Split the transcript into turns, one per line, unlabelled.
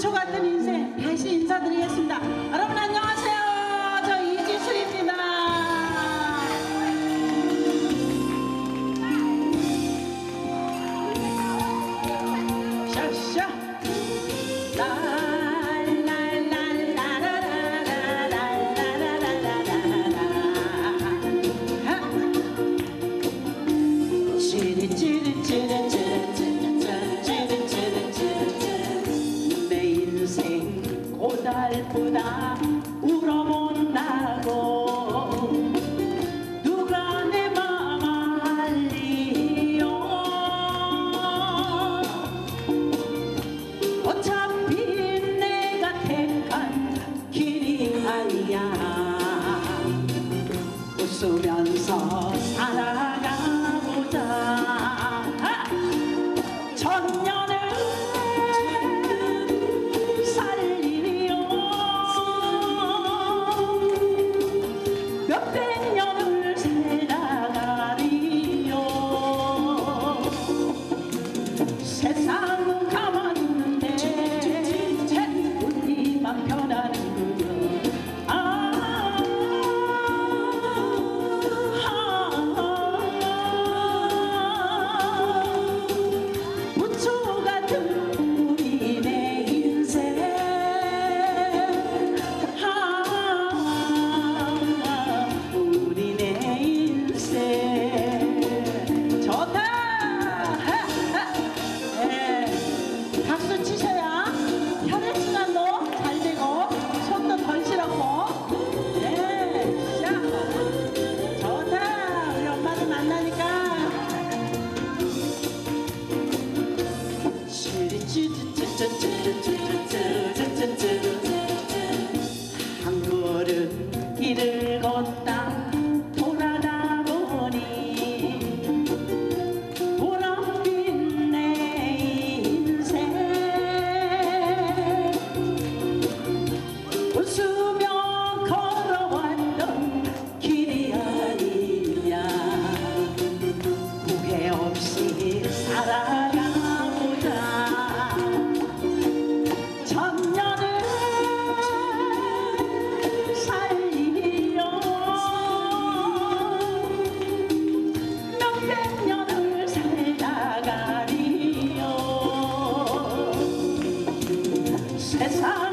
부초 같은 인생 다시 인사드리겠습니다. 여러분 안녕하세요. 저 이지슬입니다. 샤샤 고달프다 울어본다고 누가 내 맘 알리요. 어차피 내가 택한 길이 아니야. 웃으면서 살아가보자. 천년을 몇백 년을 살아가리요. 세상은 가만히 있는데 우리만 변하는구요. 부초 같은 우리 내 인생 좋다. 박수 치셔야 혈액순환도 잘 되고 손도 덜 시렵고. 자, 좋다. 우리 엄마를 만나니까. 한 걸음 길을 걷다 돌아다 보니 보랏빛 내 인생 웃으며 걸어왔던 길이 아니냐. 후회 없이 살아가보자. 천년을 살리려 몇백 년을 살다가리요. 세상